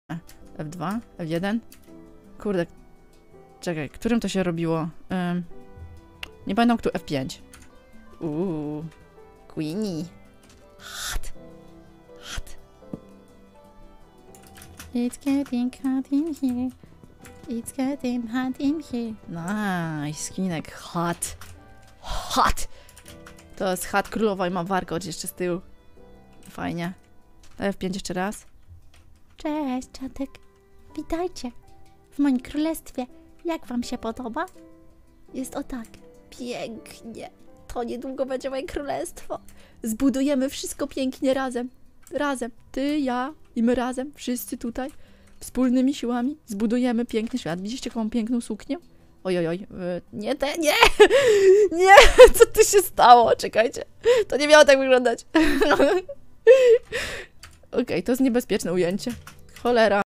F2, F1. Kurde. Czekaj, którym to się robiło? Nie pamiętam, kto F5. Queenie. Hot. It's getting hot in here. It's getting hot in here. Nice, skinek. Hot. To jest chat królowa i ma warkocz jeszcze z tyłu. Fajnie. F5 jeszcze raz. Cześć, czatek. Witajcie w moim królestwie. Jak wam się podoba? Jest o tak. Pięknie. To niedługo będzie moje królestwo. Zbudujemy wszystko pięknie razem. Razem. Ty, ja i my razem. Wszyscy tutaj. Wspólnymi siłami zbudujemy piękny świat. Widzicie, jaką mam piękną suknię? Ojojoj. Nie. Nie! Co tu się stało? Czekajcie. To nie miało tak wyglądać. Okej, to jest niebezpieczne ujęcie. Cholera.